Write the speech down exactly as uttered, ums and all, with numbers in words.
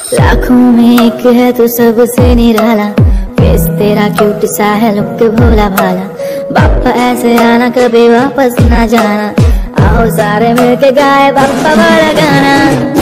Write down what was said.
लाखों में एक है तो सबसे निराला, फेस तेरा क्यूट सा है, लुक भोला भाला। बापा ऐसे आना कभी वापस ना जाना, आओ सारे मिलके गाए बापा वाला गाना।